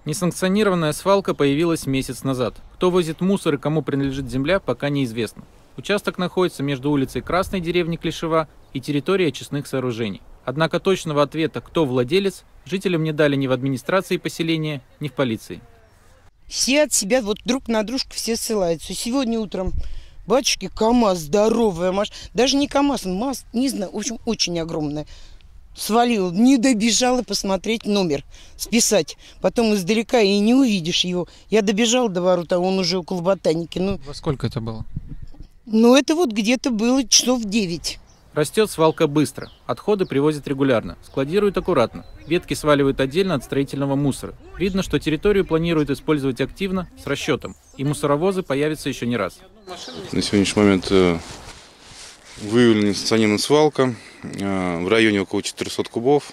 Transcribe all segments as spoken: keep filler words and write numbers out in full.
Несанкционированная свалка появилась месяц назад. Кто возит мусор и кому принадлежит земля, пока неизвестно. Участок находится между улицей Красной деревни Клишева и территорией очистных сооружений. Однако точного ответа, кто владелец, жителям не дали ни в администрации поселения, ни в полиции. Все от себя вот друг на дружку все ссылаются. Сегодня утром, батюшки, КамАЗ, здоровая машина. Даже не КамАЗ, МАЗ, не знаю, в общем, очень огромная. Свалил, не добежала посмотреть номер, списать. Потом издалека и не увидишь его. Я добежал до ворот, а он уже около ботаники. Ну, во сколько это было? Ну, это вот где-то было часов девять. Растет свалка быстро. Отходы привозят регулярно. Складируют аккуратно. Ветки сваливают отдельно от строительного мусора. Видно, что территорию планируют использовать активно, с расчетом. И мусоровозы появятся еще не раз. На сегодняшний момент выявлена несанкционированная свалка. В районе около четырёхсот кубов.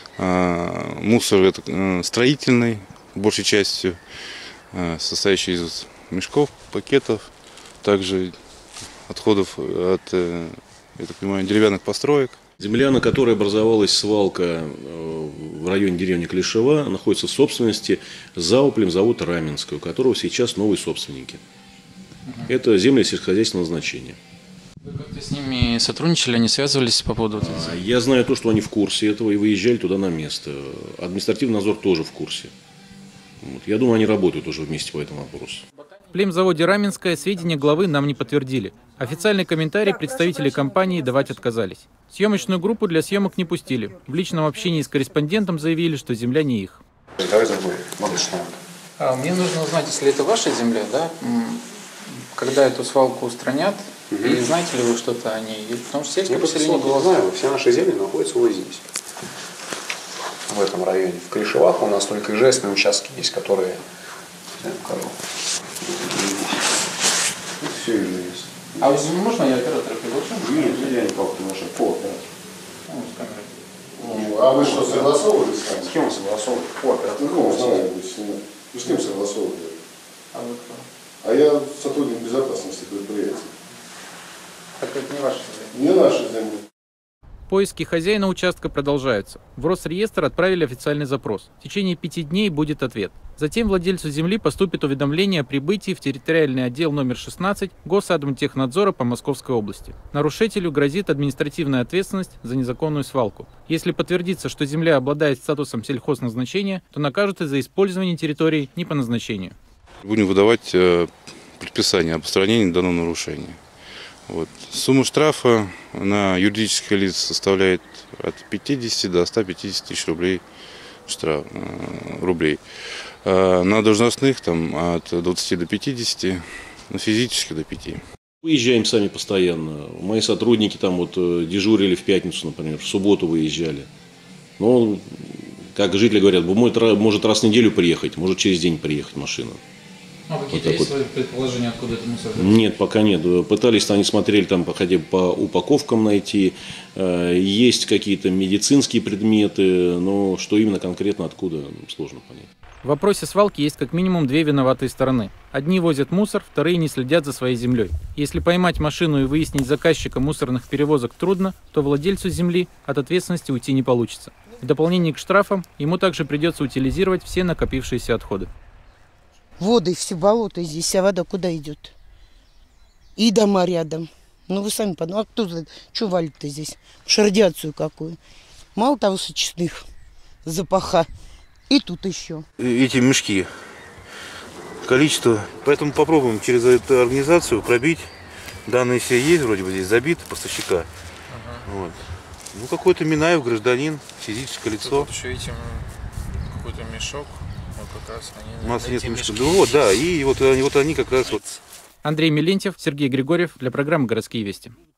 Мусор это строительный, большей частью, состоящий из мешков, пакетов, также отходов от, я так понимаю, деревянных построек. Земля, на которой образовалась свалка в районе деревни Клишева, находится в собственности зауплемзавода Раменского, у которого сейчас новые собственники. Это земли сельскохозяйственного назначения. Вы как-то с ними сотрудничали, они связывались по поводу этого? Я знаю то, что они в курсе этого и выезжали туда на место. Административный надзор тоже в курсе. Вот. Я думаю, они работают уже вместе по этому вопросу. В племзаводе Раменское сведения главы нам не подтвердили. Официальный комментарий представители компании давать отказались. Съемочную группу для съемок не пустили. В личном общении с корреспондентом заявили, что земля не их. Давай за мной, малыш. А, мне нужно узнать, если это ваша земля, да, когда эту свалку устранят, угу. И знаете ли вы что-то о ней? Потому что сельское поселение было... знаю, все наши земли находятся вот здесь. В этом районе. В Клишевах у нас только ижественные участки есть, которые... Я покажу. Все есть. А вот можно я оператора приглашу? Нет, я никак не можу. По оператору. Ну, с камерой. Ну, а вы что, согласовывали с нами? С кем согласовывали? По оператору. Ну, знаете, вы с кем согласовывали? А вы кто? А я сотрудник безопасности предприятия. Так это не ваша земля? Не наша земля. Поиски хозяина участка продолжаются. В Росреестр отправили официальный запрос. В течение пяти дней будет ответ. Затем владельцу земли поступит уведомление о прибытии в территориальный отдел номер шестнадцать Госадмтехнадзора по Московской области. Нарушителю грозит административная ответственность за незаконную свалку. Если подтвердится, что земля обладает статусом сельхозназначения, то накажут из-за использования территории не по назначению. Будем выдавать э, предписание об устранении данного нарушения. Вот. Сумма штрафа на юридических лиц составляет от пятидесяти до ста пятидесяти тысяч рублей, штраф, э, рублей. А на должностных там, от двадцати до пятидесяти, на физических до пяти. Выезжаем сами постоянно. Мои сотрудники там вот дежурили в пятницу, например, в субботу выезжали. Но, как жители говорят, может раз в неделю приехать, может через день приехать машина. А какие-то вот есть вот. предположения, откуда это мусор? Нет, пока нет. Пытались, они смотрели там хотя бы по упаковкам найти. Есть какие-то медицинские предметы, но что именно конкретно, откуда, сложно понять. В вопросе свалки есть как минимум две виноватые стороны. Одни возят мусор, вторые не следят за своей землей. Если поймать машину и выяснить заказчика мусорных перевозок трудно, то владельцу земли от ответственности уйти не получится. В дополнение к штрафам ему также придется утилизировать все накопившиеся отходы. Воды, все болото здесь, а вода куда идет? И дома рядом. Ну вы сами подумайте, а кто что валит-то здесь? Уж радиацию какую. Мало того, с очистных запаха. И тут еще. Эти мешки. Количество. Поэтому попробуем через эту организацию пробить. Данные все есть, вроде бы здесь забиты, поставщика. Ага. Вот. Ну какой-то Минаев, гражданин, физическое лицо. Тут еще видите какой-то мешок. Вот как раз они, у нас нет мешков. Да, вот, да, и вот, вот они как раз вот. Андрей Мелентьев, Сергей Григорьев для программы «Городские вести».